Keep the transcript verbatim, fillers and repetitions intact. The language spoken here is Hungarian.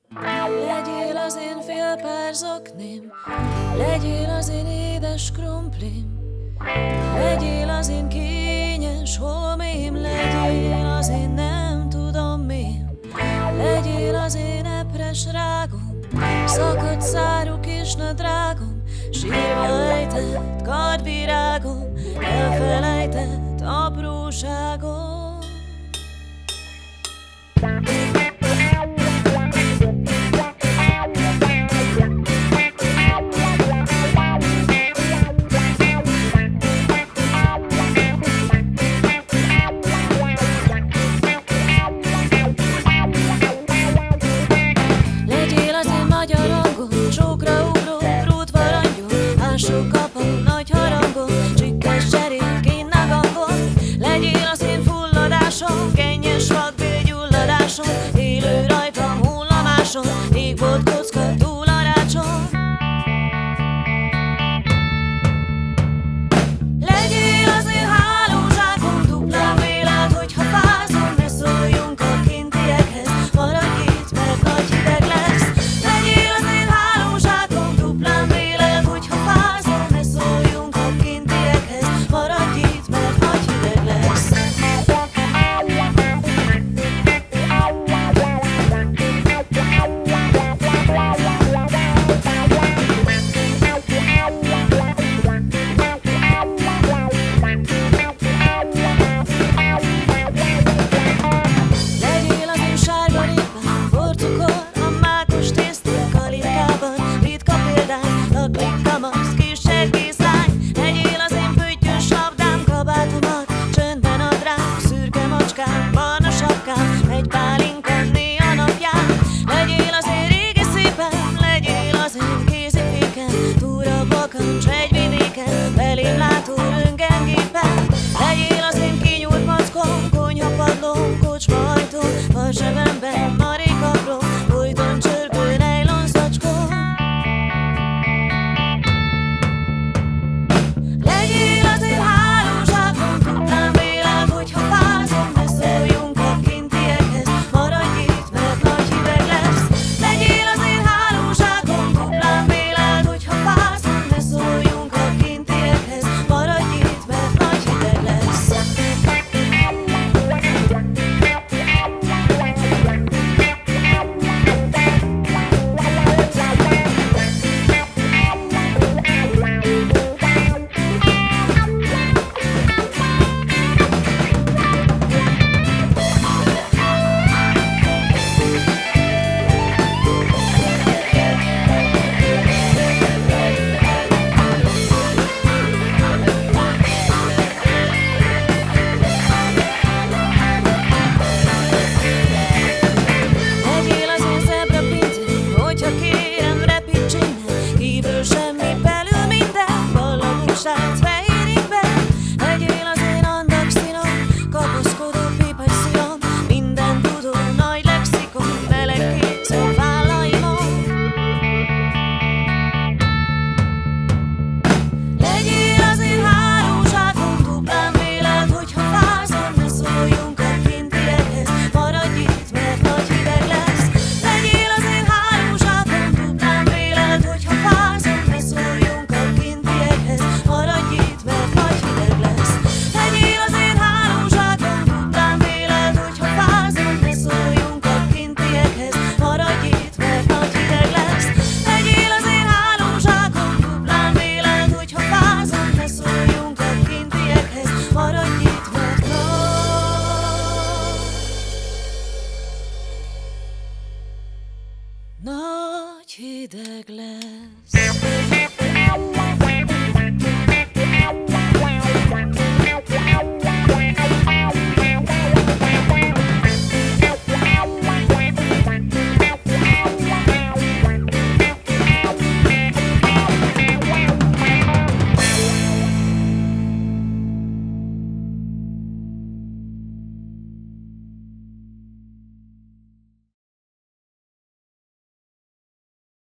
Legyél az én fél pár zoknim, legyél az én édes krumplim, legyél az én kényes holmim, legyél az én nem tudom mi. Legyél az én epres rágom, szakadt szárú kis nadrágom, sírva ejtett kardvirágom, elfelejtett apróságom. Csókra ugró, rútva rangyó, ásó kapom, nagy harangom, csikkes cserék, én nagangom. Legyél az én fulladásom, kennyes vakbélgyulladásom, élő rajtam hullamásom, égbolt kocka túl a rácson. Legyél az én hálózsákom, duplán véled, hogyha fázom, ne szóljunk a kintiekhez, maradj itt, mert nagy hideg lesz. Egy pálinka néha napján, legyél az én régi szépem, legyél az én kéziféken, túra bakancs egy vidéken, belém látó röntgengépen. Legyél az én kinyúlt mackom, konyhapadlóm, kocsma ajtóm, a zsebemben marékapró, folyton csörgő nejlon zacskóm. Legyél az én hálózsákom, tudnám véled, hogyha fázom, ne szóljunk a kintiekhez, maradj itt, mert nagy hideg lesz. Legyél az én hálózsákom, tudnám véled, hogyha fázom, ne szóljunk a kintiekhez, maradj itt, mert nagy hideg lesz. Legyél az én andak színom, kapaszkodó pépes szívom, minden tudó nagy lexikon, meleg kéz a vállaimon. Legyél az én hálózsákom, duplán véled, hogyha fázom, ne szóljunk a kintiekhez, maradj itt, mert nagy hideg lesz. Legyél az én hálózsákom, duplán véled, hogyha fázom, ne szóljunk a kintiekhez, maradj itt, mert nagy hideg lesz. Legyél az én hálózsákom, duplán véled, hogyha fázom, ne szóljunk a kintiekhez, maradj itt, mert nagy hideg lesz. Legyél az én hálózsákom, duplán véled, hogyha fázom, ne szóljunk a kintiekhez, maradj itt, mert nagy, nagy hideg lesz.